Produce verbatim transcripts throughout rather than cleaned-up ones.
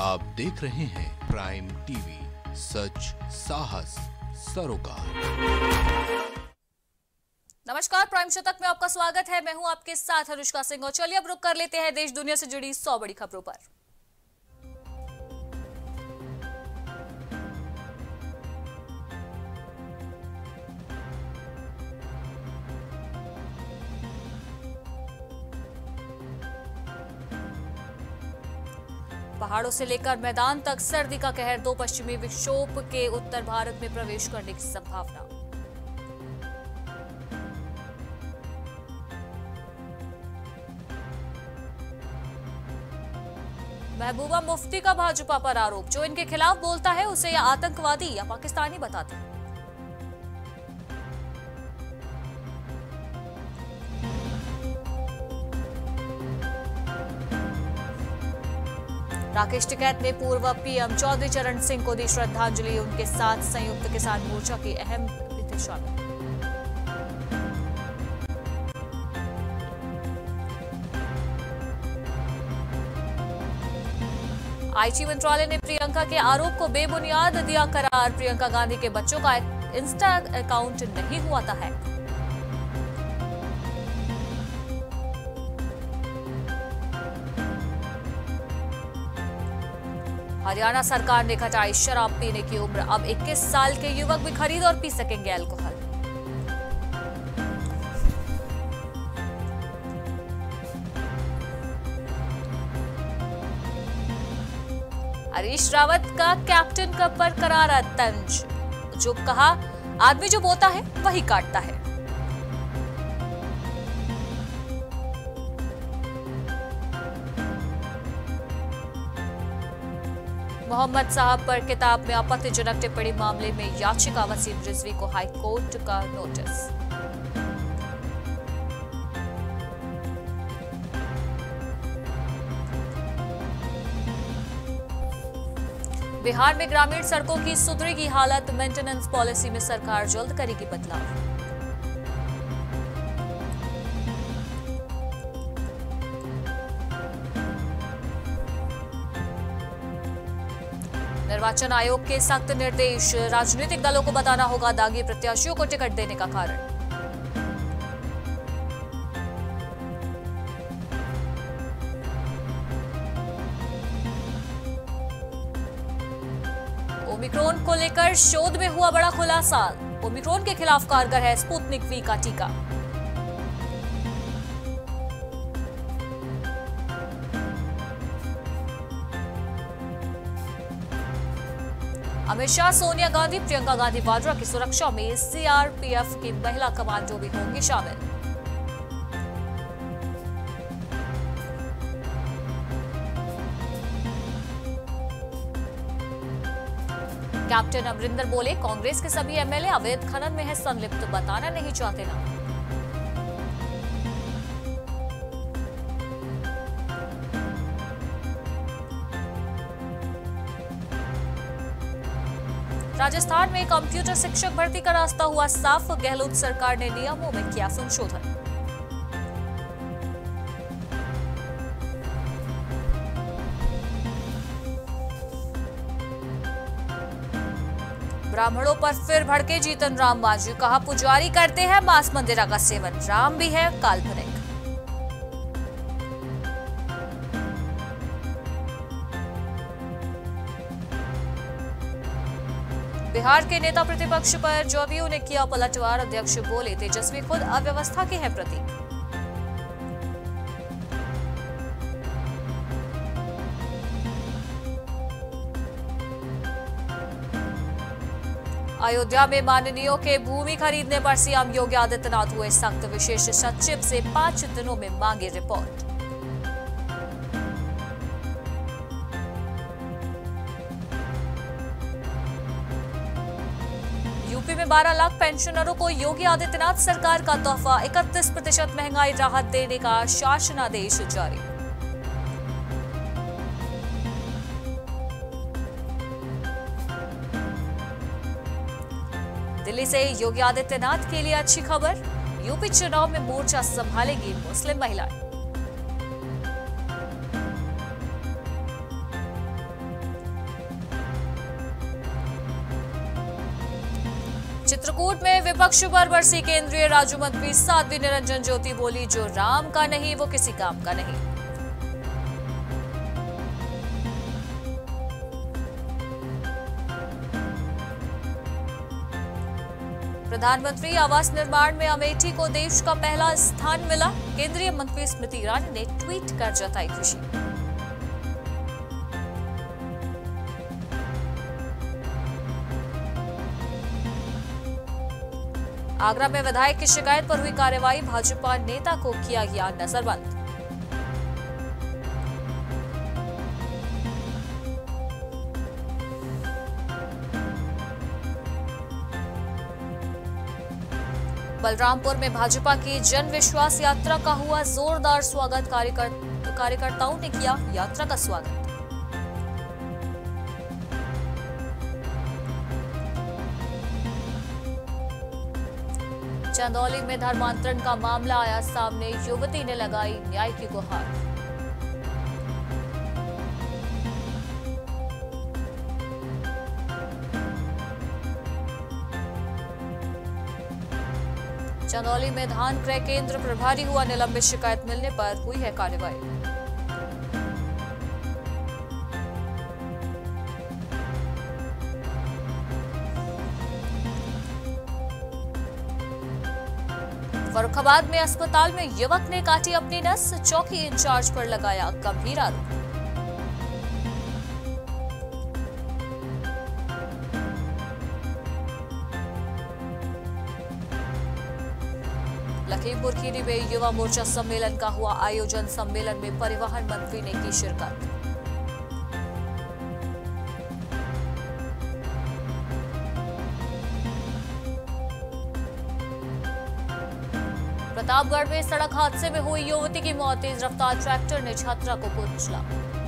आप देख रहे हैं प्राइम टीवी, सच साहस सरोकार। नमस्कार, प्राइम शतक में आपका स्वागत है। मैं हूं आपके साथ अनुष्का सिंह और चलिए अब रुक कर लेते हैं देश दुनिया से जुड़ी सौ बड़ी खबरों पर। पहाड़ों से लेकर मैदान तक सर्दी का कहर, दो पश्चिमी विक्षोभ के उत्तर भारत में प्रवेश करने की संभावना। महबूबा मुफ्ती का भाजपा पर आरोप, जो इनके खिलाफ बोलता है उसे या आतंकवादी या पाकिस्तानी बताते हैं। राकेश टिकैत ने पूर्व पीएम चौधरी चरण सिंह को दी श्रद्धांजलि, उनके साथ संयुक्त किसान मोर्चा के अहम भी थे शामिल। आईटी मंत्रालय ने प्रियंका के आरोप को बेबुनियाद दिया करार, प्रियंका गांधी के बच्चों का इंस्टा अकाउंट नहीं हुआ था हैक। हरियाणा सरकार ने घटाई शराब पीने की उम्र, अब इक्कीस साल के युवक भी खरीद और पी सकेंगे अल्कोहल। हरीश रावत का कैप्टन का पर करारा तंज, जो कहा आदमी जो बोता है वही काटता है। मोहम्मद साहब पर किताब में आपत्तिजनक टिप्पणी मामले में याचिका, वसीम रिजवी को हाईकोर्ट का नोटिस। बिहार में ग्रामीण सड़कों की सुधरेगी हालत, मेंटेनेंस पॉलिसी में सरकार जल्द करेगी बदलाव। निर्वाचन आयोग के सख्त निर्देश, राजनीतिक दलों को बताना होगा दागी प्रत्याशियों को टिकट देने का कारण। ओमिक्रॉन को लेकर शोध में हुआ बड़ा खुलासा, ओमिक्रॉन के खिलाफ कारगर है स्पुतनिक वी का टीका। अमित शाह, सोनिया गांधी, प्रियंका गांधी वाड्रा की सुरक्षा में सीआरपीएफ की महिला कमांडो भी होंगी शामिल। कैप्टन अमरिंदर बोले, कांग्रेस के सभी एमएलए अवैध खनन में है संलिप्त, बताना नहीं चाहते ना। राजस्थान में कंप्यूटर शिक्षक भर्ती का रास्ता हुआ साफ, गहलोत सरकार ने नियमों में किया संशोधन। ब्राह्मणों पर फिर भड़के जीतन राम मांझी, कहा पुजारी करते हैं मांस मंदिरा का सेवन, राम भी है काल्पनिक। बिहार के नेता प्रतिपक्ष पर जदयू ने किया पलटवार, अध्यक्ष बोले तेजस्वी खुद अव्यवस्था के हैं प्रतीक। अयोध्या में माननीयों के भूमि खरीदने पर सीएम योगी आदित्यनाथ हुए सख्त, विशेष सचिव से पांच दिनों में मांगी रिपोर्ट। यूपी में बारह लाख पेंशनरों को योगी आदित्यनाथ सरकार का तोहफा, इकतीस प्रतिशत महंगाई राहत देने का शासनादेश जारी। दिल्ली से योगी आदित्यनाथ के लिए अच्छी खबर, यूपी चुनाव में मोर्चा संभालेगी मुस्लिम महिलाएं। चित्रकूट में विपक्ष पर बरसी केंद्रीय राज्य मंत्री साध्वी निरंजन ज्योति, बोली जो राम का नहीं वो किसी काम का नहीं। प्रधानमंत्री आवास निर्माण में अमेठी को देश का पहला स्थान मिला, केंद्रीय मंत्री स्मृति ईरानी ने ट्वीट कर जताई खुशी। आगरा में विधायक की शिकायत पर हुई कार्रवाई, भाजपा नेता को किया गया नजरबंद। बलरामपुर में भाजपा की जन विश्वास यात्रा का हुआ जोरदार स्वागत, कार्यकर, कार्यकर्ताओं ने किया यात्रा का स्वागत। चंदौली में धर्मांतरण का मामला आया सामने, युवती ने लगाई न्याय की गुहार। चंदौली में धान क्रय केंद्र प्रभारी हुआ निलंबित, शिकायत मिलने पर हुई है कार्रवाई। फर्रुखाबाद में अस्पताल में युवक ने काटी अपनी नस, चौकी इंचार्ज पर लगाया गंभीर आरोप। लखीमपुर खीरी में युवा मोर्चा सम्मेलन का हुआ आयोजन, सम्मेलन में परिवहन मंत्री ने की शिरकत। प्रतापगढ़ में सड़क हादसे में हुई युवती की मौत, तेज रफ्तार ट्रैक्टर ने छात्रा को कुचला।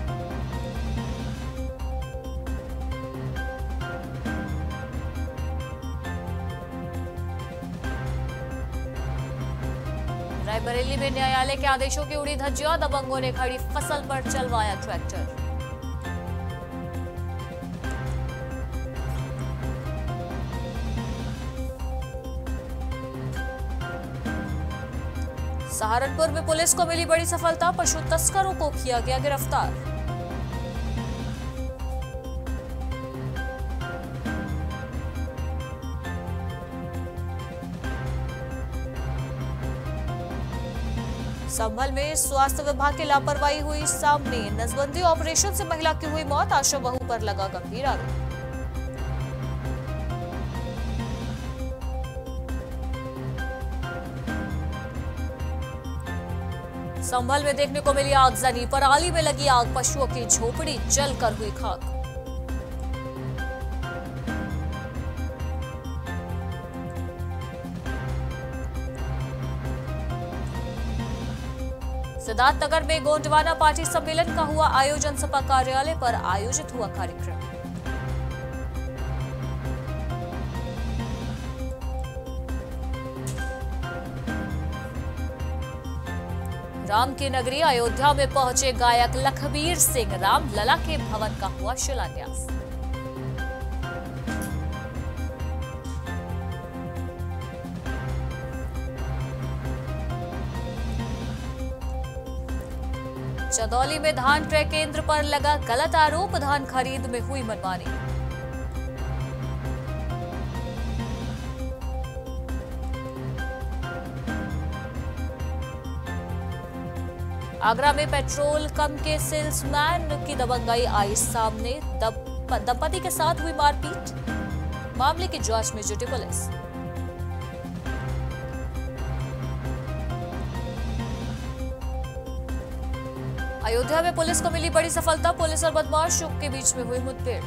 रायबरेली में न्यायालय के आदेशों की उड़ी धज्जियां, दबंगों ने खड़ी फसल पर चलवाया ट्रैक्टर। सहारनपुर में पुलिस को मिली बड़ी सफलता, पशु तस्करों को किया गया गिरफ्तार। संभल में स्वास्थ्य विभाग की लापरवाही हुई सामने, नसबंदी ऑपरेशन से महिला की हुई मौत, आशा बहू पर लगा गंभीर आरोप। संभल में देखने को मिली आगजनी, पराली में लगी आग, पशुओं की झोपड़ी जलकर हुई खाक। सिद्धार्थनगर में गोंडवाना पार्टी सम्मेलन का हुआ आयोजन, सपा कार्यालय पर आयोजित हुआ कार्यक्रम। राम की नगरी अयोध्या में पहुंचे गायक लखबीर सिंह, राम लला के भवन का हुआ शिलान्यास। चंदौली में धान क्रय केंद्र पर लगा गलत आरोप, धान खरीद में हुई मनमानी। आगरा में पेट्रोल कम के सेल्समैन की दबंगाई आई सामने, दंपति के साथ हुई मारपीट, मामले की जांच में जुटी पुलिस। अयोध्या में पुलिस को मिली बड़ी सफलता, पुलिस और बदमाशों के बीच में हुई मुठभेड़।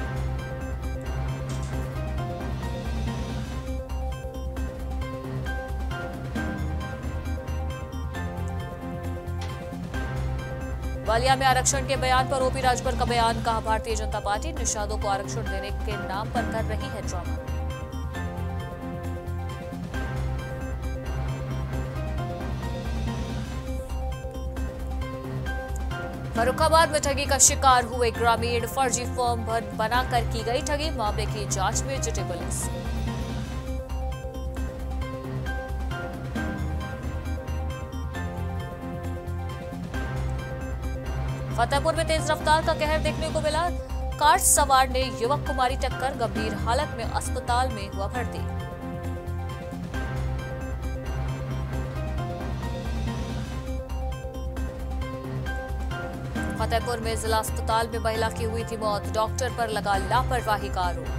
वालिया में आरक्षण के बयान पर ओपी राजभर का बयान, कहा भारतीय जनता पार्टी निषादों को आरक्षण देने के नाम पर कर रही है ड्रामा। फर्रुखाबाद में ठगी का शिकार हुए ग्रामीण, फर्जी फॉर्म बनाकर की गई ठगी, मामले की जांच में जुटी पुलिस। फतेहपुर में तेज रफ्तार का कहर देखने को मिला। कार सवार ने युवक को मारी टक्कर, गंभीर हालत में अस्पताल में हुआ भर्ती। फतेहपुर में जिला अस्पताल में महिला की हुई थी मौत, डॉक्टर पर लगा लापरवाही का आरोप।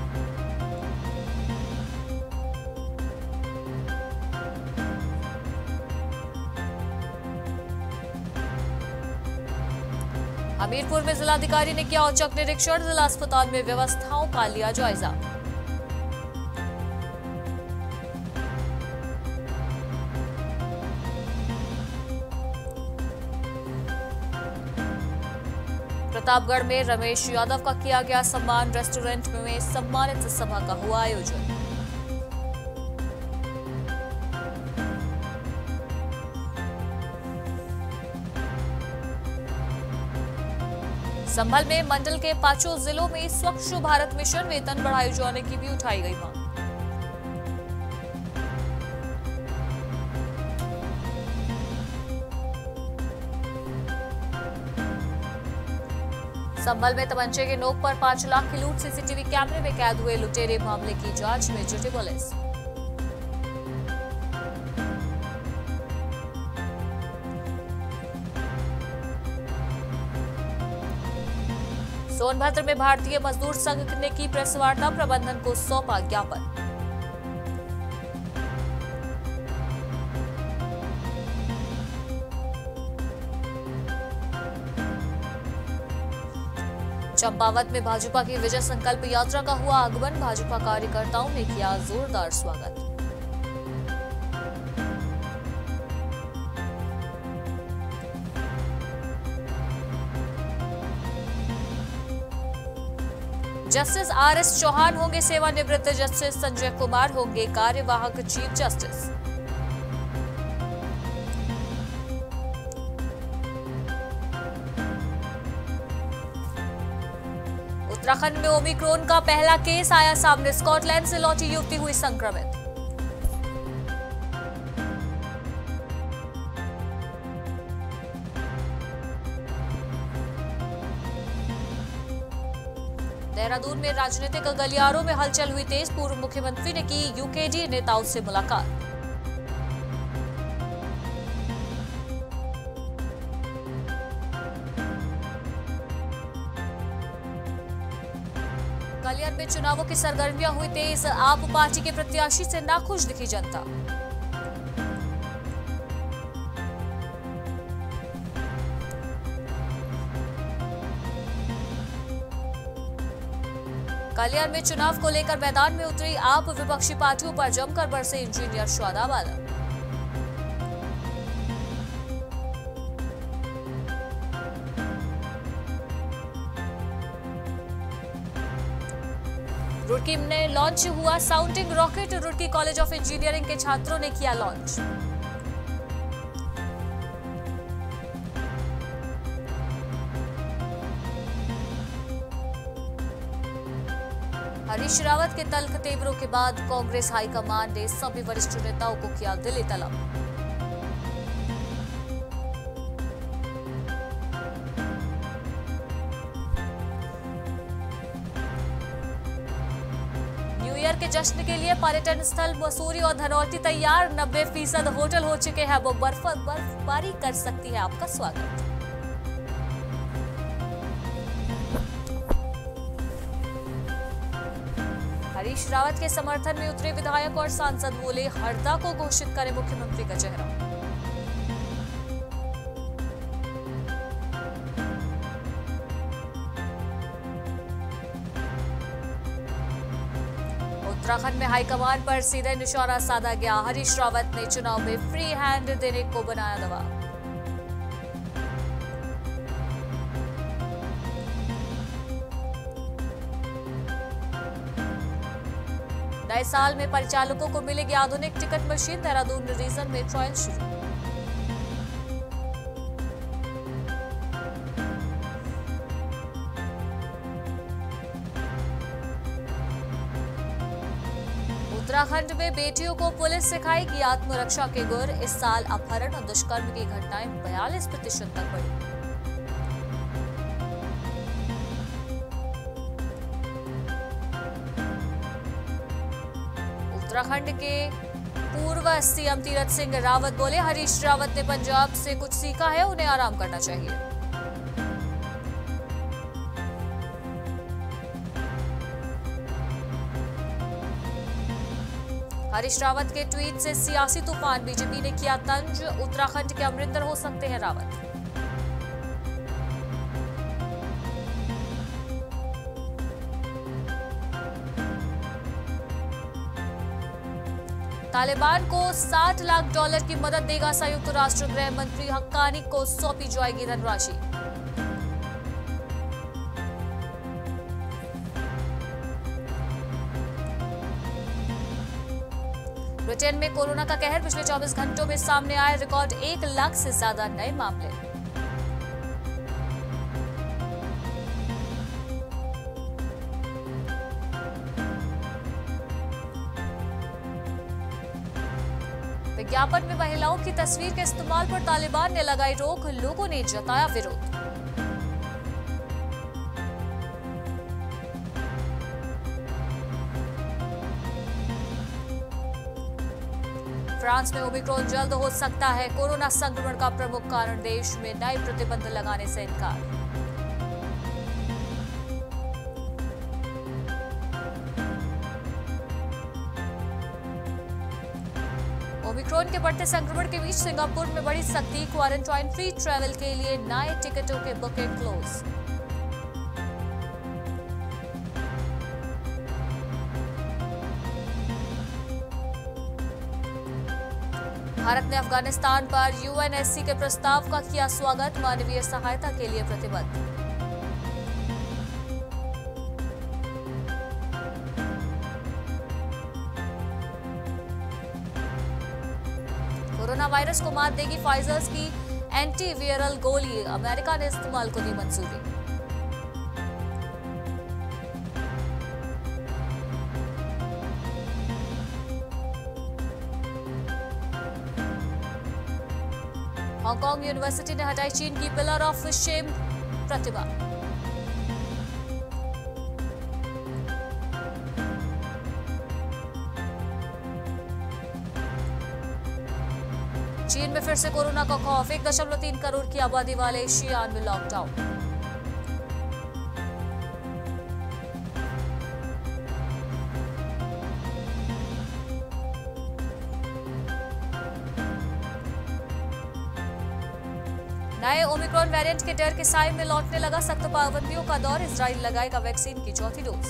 हमीरपुर में जिलाधिकारी ने किया औचक निरीक्षण, जिला अस्पताल में व्यवस्थाओं का लिया जायजा। प्रतापगढ़ में रमेश यादव का किया गया सम्मान, रेस्टोरेंट में सम्मानित सभा का हुआ आयोजन। संभल में मंडल के पांचों जिलों में स्वच्छ भारत मिशन वेतन बढ़ाए जाने की भी उठाई गई मांग। संभल में तमंचे के नोक पर पांच लाख की लूट, सीसीटीवी कैमरे में कैद हुए लुटेरे, मामले की जांच में जुटी पुलिस। सोनभद्र में भारतीय मजदूर संघ ने की प्रेस वार्ता, प्रबंधन को सौंपा ज्ञापन। चंपावत में भाजपा की विजय संकल्प यात्रा का हुआ आगमन, भाजपा कार्यकर्ताओं ने किया जोरदार स्वागत। जस्टिस आर एस चौहान होंगे सेवानिवृत्त, जस्टिस संजय कुमार होंगे कार्यवाहक चीफ जस्टिस। उत्तराखंड में ओमिक्रॉन का पहला केस आया सामने, स्कॉटलैंड से लौटी युवती हुई संक्रमित। देहरादून में राजनीतिक गलियारों में हलचल हुई तेज, पूर्व मुख्यमंत्री ने की यूकेडी नेताओं से मुलाकात। ग्वालियर में चुनावों की सरगर्मियां हुई तेज, आप पार्टी के प्रत्याशी से नाखुश दिखी जनता। ग्वालियर में चुनाव को लेकर मैदान में उतरी आप, विपक्षी पार्टियों पर जमकर बरसे इंजीनियर श्वादा बादल। रुड़की में लॉन्च हुआ sounding rocket, Roorkee college of engineering के छात्रों ने किया लॉन्च। हरीश रावत के तल्ख तेवरों के बाद कांग्रेस हाईकमान ने सभी वरिष्ठ नेताओं को किया दिली तलब। न्यू ईयर के जश्न के लिए पर्यटन स्थल मसूरी और धनौल्टी तैयार, नब्बे फीसद होटल हो चुके हैं बुक, बर्फ बर्फबारी कर सकती है आपका स्वागत। हरीश रावत के समर्थन में उतरे विधायक और सांसद, बोले हरदा को घोषित करे मुख्यमंत्री का चेहरा। उत्तराखंड में हाईकमान पर सीधे निशाना साधा गया, हरीश रावत ने चुनाव में फ्री हैंड देने को बनाया दबाव। नए साल में परिचालकों को मिलेगी आधुनिक टिकट मशीन, देहरादून रीजन में ट्रायल शुरू। उत्तराखंड में बेटियों को पुलिस सिखाएगी आत्मरक्षा के गुर, इस साल अपहरण और दुष्कर्म की घटनाएं बयालीस प्रतिशत तक बढ़ी। उत्तराखंड के पूर्व सीएम तीरथ सिंह रावत बोले, हरीश रावत ने पंजाब से कुछ सीखा है, उन्हें आराम करना चाहिए। हरीश रावत के ट्वीट से सियासी तूफान, बीजेपी ने किया तंज, उत्तराखंड के अमरिंदर हो सकते हैं रावत। तालिबान को साठ लाख डॉलर की मदद देगा संयुक्त राष्ट्र, गृह मंत्री हक्कानी को सौंपी जाएगी धनराशि। ब्रिटेन में कोरोना का कहर, पिछले चौबीस घंटों में सामने आए रिकॉर्ड एक लाख से ज्यादा नए मामले। विज्ञापन में महिलाओं की तस्वीर के इस्तेमाल पर तालिबान ने लगाई रोक, लोगों ने जताया विरोध। फ्रांस में ओमिक्रॉन जल्द हो सकता है कोरोना संक्रमण का प्रमुख कारण, देश में नए प्रतिबंध लगाने से इनकार। ओमिक्रॉन के बढ़ते संक्रमण के बीच सिंगापुर में बड़ी सख्ती, क्वारंटाइन फ्री ट्रैवल के लिए नए टिकटों के बुकिंग क्लोज। भारत ने अफगानिस्तान पर यूएनएससी के प्रस्ताव का किया स्वागत, मानवीय सहायता के लिए प्रतिबद्ध। कोरोना वायरस को मात देगी फाइजर्स की एंटीवायरल गोली, अमेरिका ने इस्तेमाल को दी मंजूरी। हांगकांग यूनिवर्सिटी ने हटाई चीन की पिलर ऑफ शेम प्रतिभा। चीन में फिर से कोरोना का खौफ, एक दशमलव तीन करोड़ की आबादी वाले शियान में लॉकडाउन। नए ओमिक्रॉन वेरिएंट के डर के साए में लौटने लगा सख्त पाबंदियों का दौर, इजराइल लगाएगा वैक्सीन की चौथी डोज।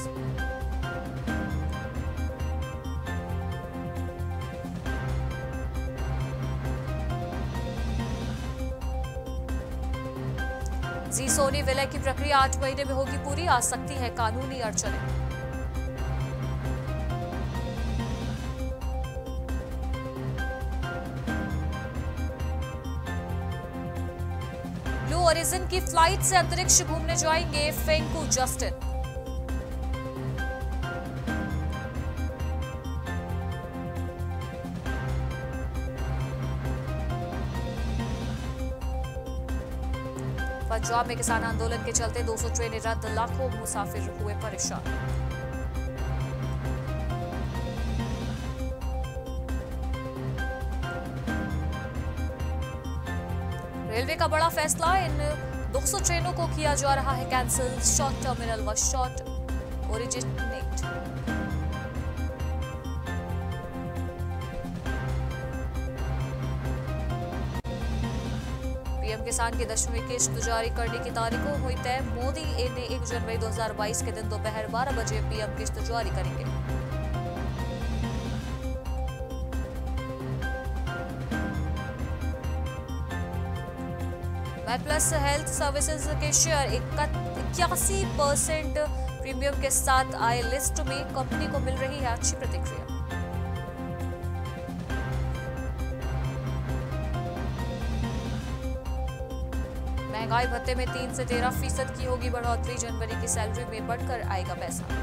जी सोनी विलय की प्रक्रिया आठ महीने में होगी पूरी, आ सकती है कानूनी अड़चनें। ब्लू ओरिजिन की फ्लाइट से अंतरिक्ष घूमने जाएंगे फेंकू जस्टिन। पंजाब में किसान आंदोलन के चलते दो सौ ट्रेनें रद्द, लाखों मुसाफिर हुए परेशान। रेलवे का बड़ा फैसला, इन दो सौ ट्रेनों को किया जा रहा है कैंसिल, शॉर्ट टर्मिनल व शॉर्ट ओरिजिनेट। पीएम किसान की दसवीं किश्त जारी करने की तारीखों हुई तय, मोदी ने एक जनवरी दो हजार बाईस के दिन दोपहर बारह बजे पीएम किश्त जारी करेंगे। प्लस हेल्थ सर्विसेज के शेयर इक्यासी परसेंट प्रीमियम के साथ आए लिस्ट में, कंपनी को मिल रही है अच्छी प्रतिक्रिया। महंगाई भत्ते में तीन से तेरह फीसद की होगी बढ़ोतरी, जनवरी की सैलरी में बढ़कर आएगा पैसा।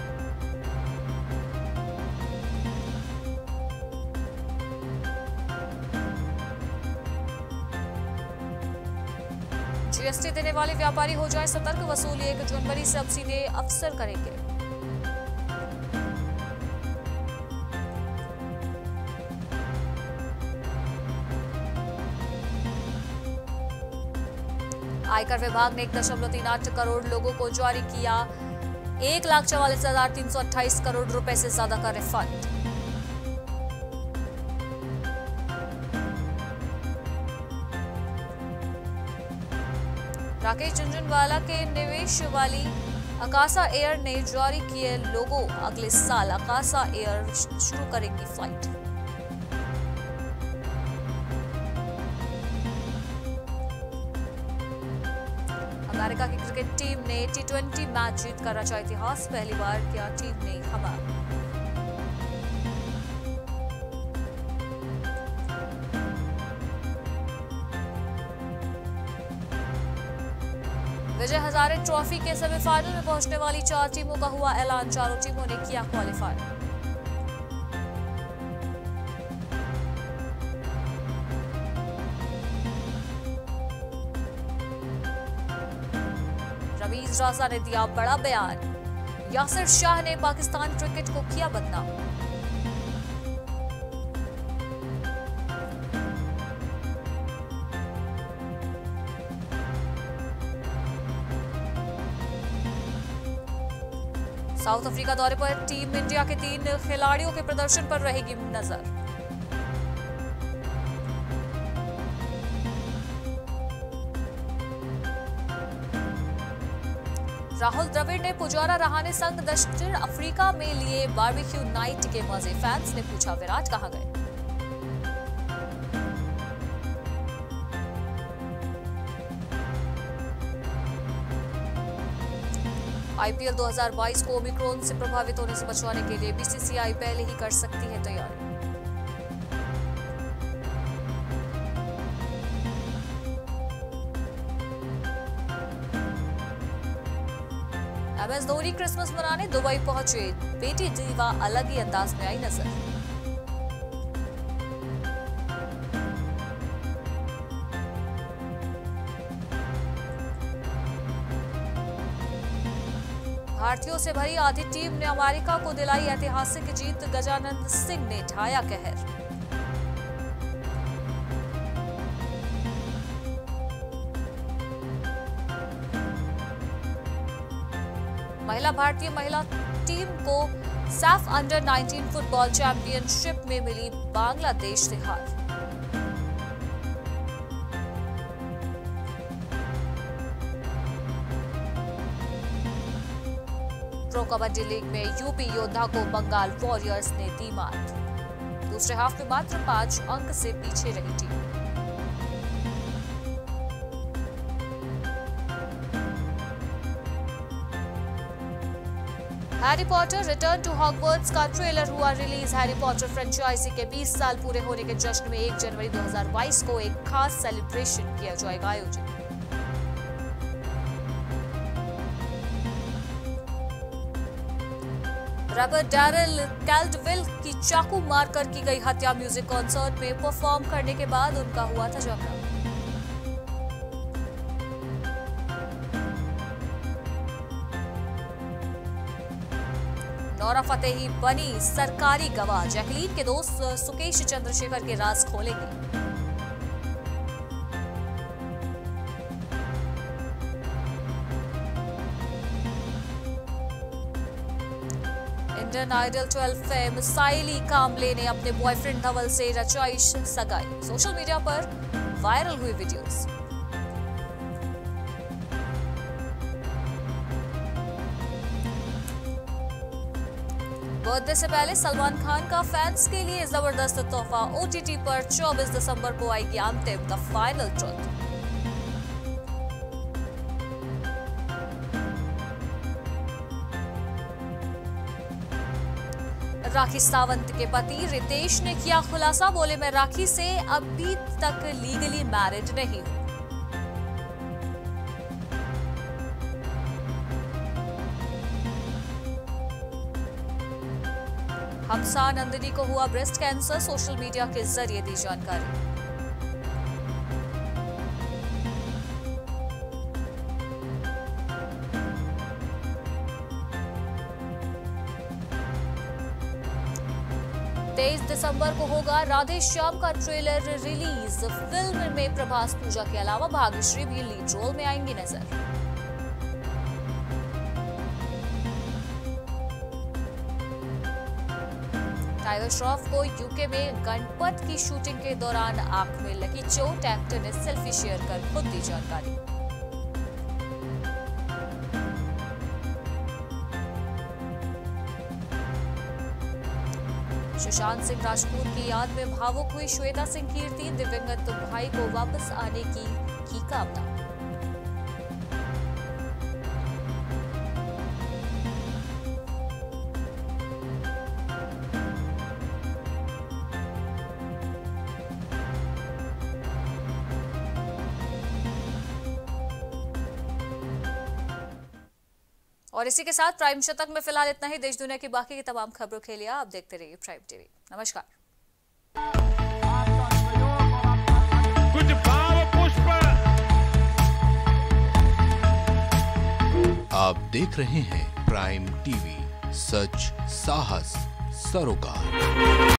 जीएसटी देने वाले व्यापारी हो जाए सतर्क, वसूली एक जनवरी से अब सीधे अफसर करेंगे। आयकर विभाग ने एक दशमलव तीन आठ करोड़ लोगों को जारी किया एक लाख चौवालीस हजार तीन सौ अट्ठाईस करोड़ रुपए से ज्यादा का रिफंड। राकेश झुनझुनवाला के निवेश वाली अकासा एयर ने जारी किए लोगो, अगले साल अकासा एयर शुरू करेगी फ्लाइट। अमेरिका की क्रिकेट टीम ने टी ट्वेंटी मैच जीतकर रचा इतिहास, पहली बार किया टीम ने धमाका। विजय हजारे ट्रॉफी के सेमीफाइनल में पहुंचने वाली चार टीमों का हुआ ऐलान, चारों टीमों ने किया क्वालिफाई। रमीज राजा ने दिया बड़ा बयान, यासिर शाह ने पाकिस्तान क्रिकेट को किया बदनाम। साउथ अफ्रीका दौरे पर टीम इंडिया के तीन खिलाड़ियों के प्रदर्शन पर रहेगी नजर। राहुल द्रविड़ ने पुजारा रहाणे संग दक्षिण अफ्रीका में लिए बारबेक्यू नाइट के मजे, फैंस ने पूछा विराट कहां गए। आईपीएल दो हज़ार बाईस को ओमिक्रॉन से प्रभावित होने से बचवाने के लिए बीसीसीआई पहले ही कर सकती है तैयारी। एमएस धोनी क्रिसमस मनाने दुबई पहुंचे, बेटी दीवा अलग ही अंदाज में आई नजर। भारतीयों से भरी आधी टीम ने अमेरिका को दिलाई ऐतिहासिक जीत, गजानंद सिंह ने ढाया कहर। महिला भारतीय महिला टीम को SAFF under nineteen football championship में मिली बांग्लादेश से हार। प्रो कबड्डी लीग में यूपी योद्धा को बंगाल वॉरियर्स ने दी मात, दूसरे हाफ में मात्र पांच अंक से पीछे रही team. Harry Potter return to Hogwarts का ट्रेलर हुआ रिलीज। हैरी पॉटर फ्रेंचाइजी के बीस साल पूरे होने के जश्न में एक जनवरी दो हज़ार बाईस को एक खास सेलिब्रेशन किया जाएगा आयोजित। रैपर डैरिल कैल्डवेल की चाकू मारकर की गई हत्या, म्यूजिक कॉन्सर्ट में परफॉर्म करने के बाद उनका हुआ था झगड़ा। नोरा फतेही बनी सरकारी गवाह, जैकलीन के दोस्त सुकेश चंद्रशेखर के राज खोलेंगे। Indian Idol twelve fame Sayli Kamble ने अपने बॉयफ्रेंड धवल से रचाई सगाई, सोशल मीडिया पर वायरल हुई वीडियोस। बर्थडे से पहले सलमान खान का फैंस के लिए जबरदस्त तोहफा, ओटीटी पर चौबीस दिसंबर को आएगी Antim the final truth. Rakhi Sawant के पति रितेश ने किया खुलासा, बोले मैं राखी से अभी तक लीगली मैरिड नहीं हूं। हमसा नंदिनी को हुआ ब्रेस्ट कैंसर, सोशल मीडिया के जरिए दी जानकारी। तेईस दिसंबर को होगा राधे श्याम का ट्रेलर रिलीज। फिल्म में प्रभास पूजा के अलावा भाग्यश्री भी लीड रोल में आएंगी नजर। टाइगर श्रॉफ को यूके में गणपत की शूटिंग के दौरान आंख में लगी चोट। एक्टर ने सेल्फी शेयर कर खुद दी जानकारी। सुशांत सिंह राजपूत की याद में भावुक हुई श्वेता सिंह कीर्ति। दिवंगत भाई को वापस आने की की कामना। और इसी के साथ प्राइम शतक में फिलहाल इतना ही। देश दुनिया की बाकी की तमाम खबरों के लिए आप देखते रहिए प्राइम टीवी। नमस्कार। कुछ भाव पुष्प। आप देख रहे हैं प्राइम टीवी, सच साहस सरोकार।